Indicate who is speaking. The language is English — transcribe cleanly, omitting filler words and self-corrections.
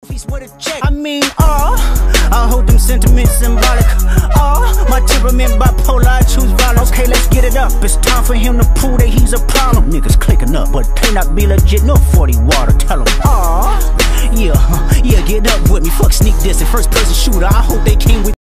Speaker 1: I mean, I hold them sentiments symbolic. My temperament bipolar, I choose violence. Okay, let's get it up. It's time for him to prove that he's a problem. Niggas clicking up, but they not be legit. No 40 water, tell him. Yeah, get up with me. Fuck sneak this and first person shooter. I hope they came with